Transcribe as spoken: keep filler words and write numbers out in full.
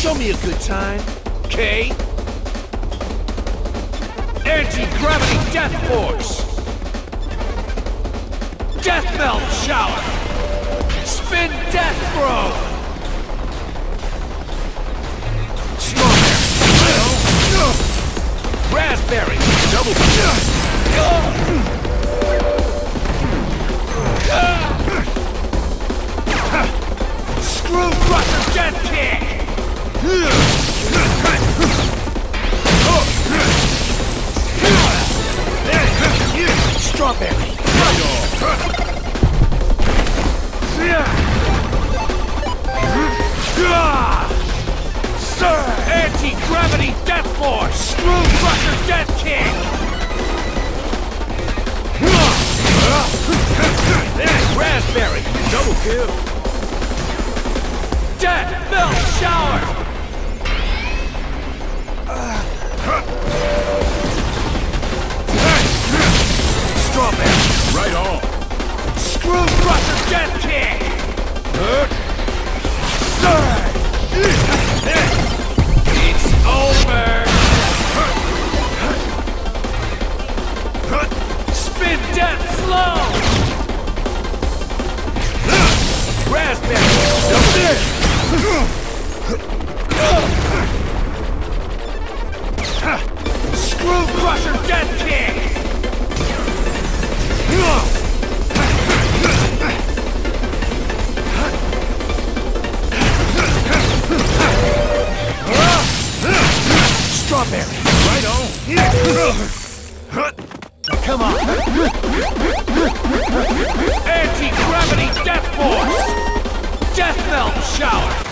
Show me a good time, okay? Anti-gravity death force! Death melt shower! Spin death throw! Strawberry! Raspberry! Double Screw crusher death kick! Strawberry! Sir! Anti-gravity death force! Screw crusher death kick! Raspberry! Double kill! Death melt shower! Strawberry! Right on! Screw crusher death kick! It's over! Spin death slow! Raspberry! Screw crusher death kick! Strawberry! Right on! Come on! Anti-gravity death force! Death melt shower!